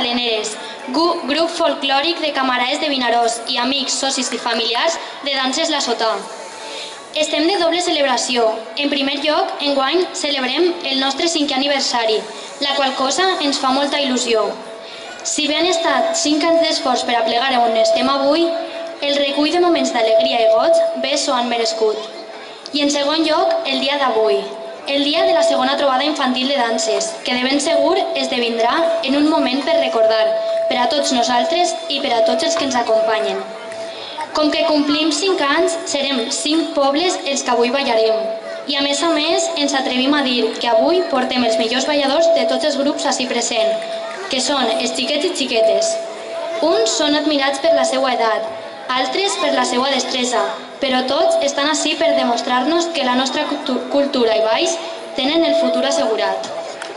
Baleneres, grup folclòric de camarades de Vinaròs i amics, socis i familiars de Danses La Sotà. Estem de doble celebració. En primer lloc, enguany celebrem el nostre 5è aniversari, la qual cosa ens fa molta il·lusió. Si bé han estat 5 anys d'esforç per a plegar on estem avui, el recull de moments d'alegria i goig bé s'ho han merescut. I en segon lloc, el dia d'avui, el dia de la segona trobada infantil de danses, que de ben segur esdevindrà en un moment per recordar, per a tots nosaltres i per a tots els que ens acompanyen. Com que complim 5 anys, serem 5 pobles els que avui ballarem. I a més, ens atrevim a dir que avui portem els millors balladors de tots els grups ací presents, que són els xiquets i xiquetes. Uns són admirats per la seva edat, altres per la seva destresa, però tots estan ací per demostrar-nos que la nostra cultura i balls tenen el futur assegurat.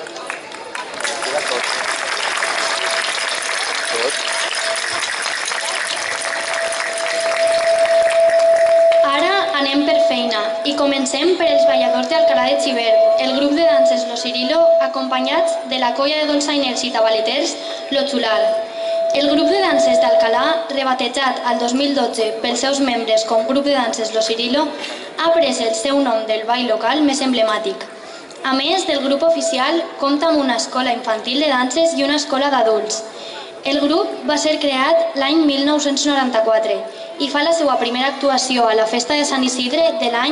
Ara anem per feina i comencem per els balladors d'Alcalà de Xivert, el grup de danses Lo Cirilo, acompanyats de la colla de dolçainers i tabaleters Lo Xular. El grup de danses d'Alcalà, rebatejat al 2012 pels seus membres com grup de danses Lo Cirilo, ha pres el seu nom del ball local més emblemàtic. A més del grup oficial, compta amb una escola infantil de danses i una escola d'adults. El grup va ser creat l'any 1994 i fa la seva primera actuació a la Festa de Sant Isidre de l'any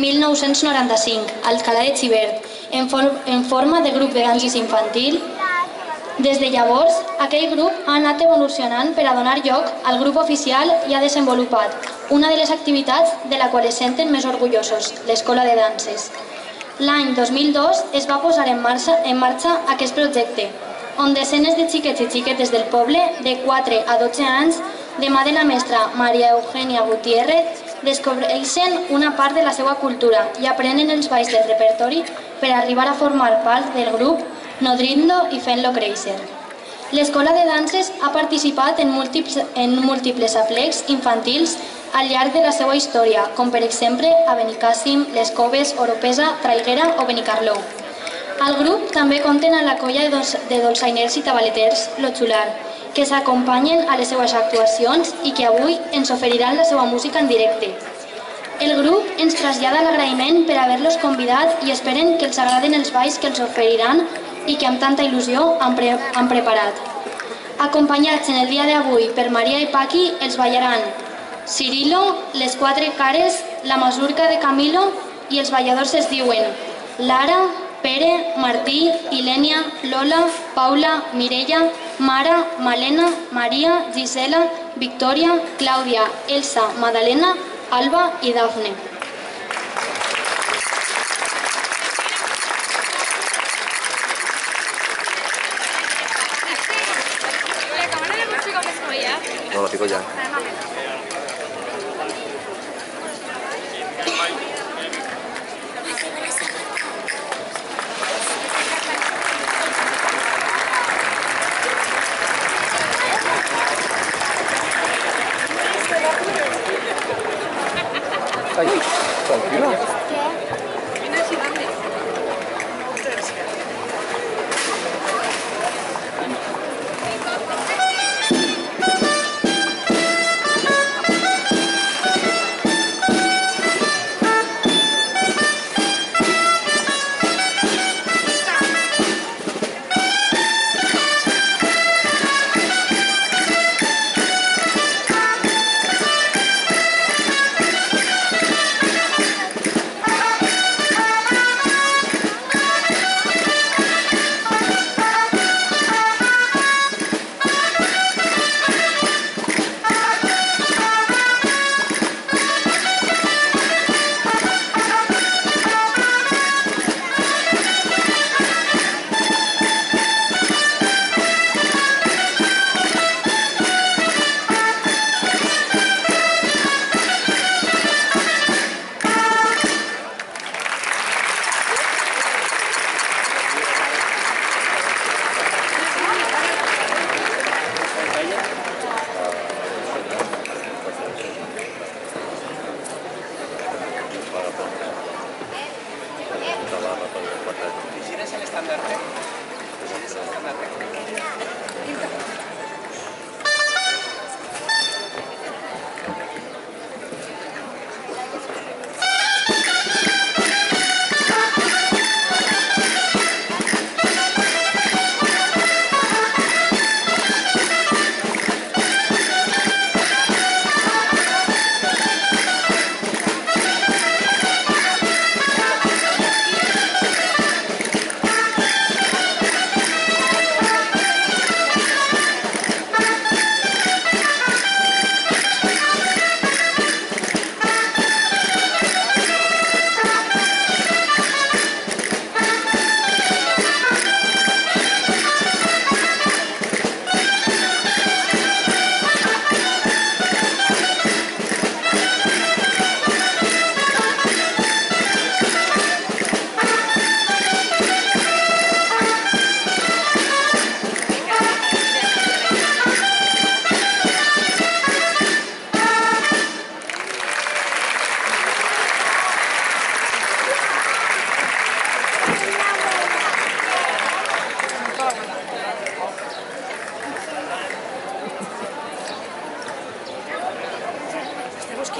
1995, a Alcalà de Xivert, en forma de grup de danses infantil. Des de llavors, aquell grup ha anat evolucionant per a donar lloc al grup oficial i ha desenvolupat una de les activitats de la qual es senten més orgullosos, l'Escola de Danses. L'any 2002 es va posar en marxa aquest projecte, on desenes de xiquets i xiquetes del poble, de 4 a 12 anys, de mà de la mestra Maria Eugènia Gutiérrez, descobreixen una part de la seva cultura i aprenen els balls del repertori per arribar a formar part del grup, nodrint-lo i fent-lo créixer. L'Escola de Danses ha participat en múltiples aplecs infantils al llarg de la seva història, com per exemple a Benicàssim, Les Coves, Oropesa, Traiguera o Benicarló. Al grup també compten a la colla de dolçainers i tabaleters Lo Xular, que s'acompanyen a les seues actuacions i que avui ens oferiran la seva música en directe. El grup ens trasllada l'agraïment per haver-los convidat i esperen que els agraden els balls que els oferiran i que amb tanta il·lusió han preparat. Acompanyats en el dia d'avui per Maria i Paqui, els ballaran Cirilo, Les Quatre Cares, La Masurca de Camilo i els balladors es diuen Lara, Pere, Martí, Ilènia, Lola, Paula, Mireia, Mara, Malena, Maria, Gisela, Victòria, Clàudia, Elsa, Madalena, Alba i Dafne. No, la pico ya. Ay, tranquila.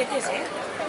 quietes, eh?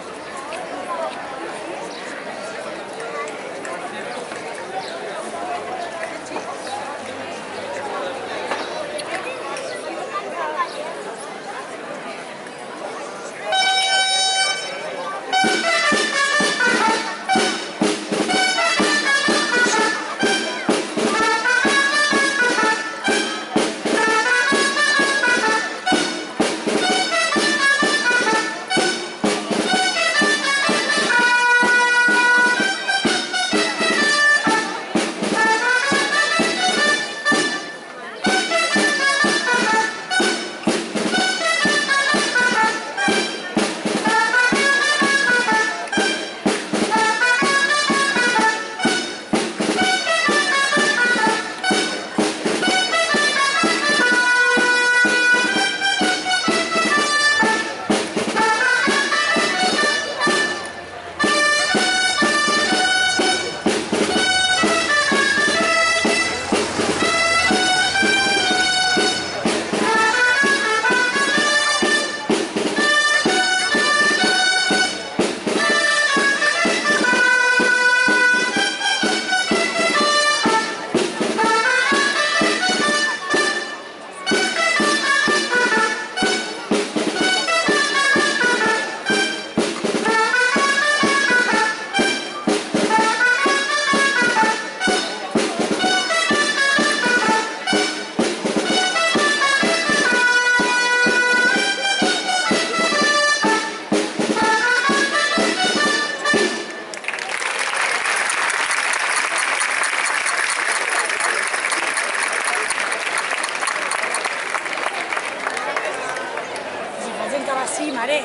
Sí, mare.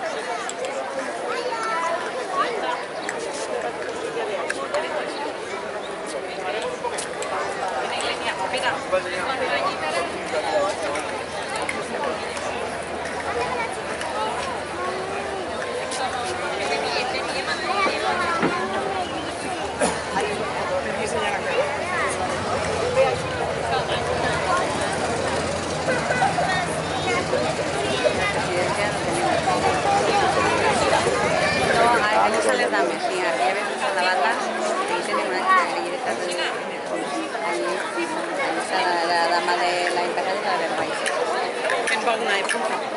Ahí sales de Mesía, aquí a veces a la banda, ahí tenemos una chica ahí está la dama de la empezada del país. En alguna època.